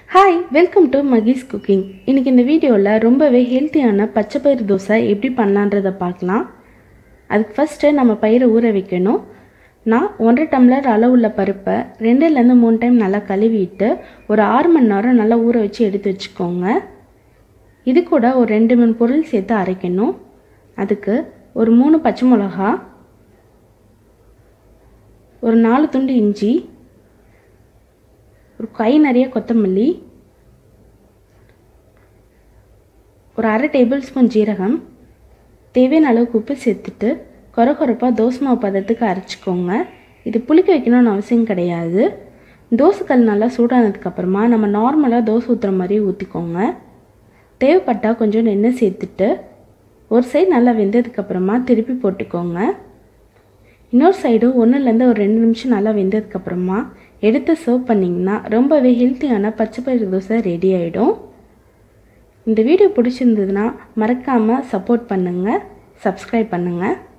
Hi welcome to Mahee's cooking. இன்றைக்கி இந்த வீடியோவில் ரொம்பவே ஹெல்த்தியான பச்சைப்பயிறு தோசை எப்படி பண்ணலான்றதை பார்க்கலாம். அதுக்கு ஃபஸ்ட்டு நம்ம பயிரை ஊற வைக்கணும். நான் 1.5 டம்ளர் அளவுள்ள பருப்பை 2லேருந்து 3 டைம் நல்லா கழுவிட்டு ஒரு 6 மணி நேரம் நல்லா ஊற வச்சு எடுத்து வச்சுக்கோங்க. இது கூட ஒரு 2-3 பொருள் சேர்த்து அரைக்கணும். அதுக்கு ஒரு 3 பச்சை மிளகா, ஒரு 4 துண்டு இஞ்சி, ஒரு கை நிறைய கொத்தமல்லி, ஒரு அரை டேபிள் ஸ்பூன் ஜீரகம், தேவையான அளவுக்கு உப்பு சேர்த்துட்டு கொரகொரப்பாக தோசை மாவு பதத்துக்கு அரைச்சிக்கோங்க. இது புளிக்க வைக்கணும்னு அவசியம் கிடையாது. தோசைக்கல் நல்லா சூடானதுக்கப்புறமா நம்ம நார்மலாக தோசை ஊற்றுற மாதிரி ஊற்றிக்கோங்க. தேவைப்பட்டால் கொஞ்சம் எண்ணெய் சேர்த்துட்டு ஒரு சைடு நல்லா வெந்ததுக்கப்புறமா திருப்பி போட்டுக்கோங்க. இன்னொரு சைடு 1லேருந்து ஒரு 2 நிமிஷம் நல்லா வெந்ததுக்கப்புறமா எடுத்து சர்வ் பண்ணிங்கன்னா ரொம்பவே ஹெல்த்தியான பச்சைப்பயிறு தோசை ரெடி ஆகிடும். இந்த வீடியோ பிடிச்சிருந்ததுன்னா மறக்காமல் சப்போர்ட் பண்ணுங்கள், சப்ஸ்கிரைப் பண்ணுங்கள்.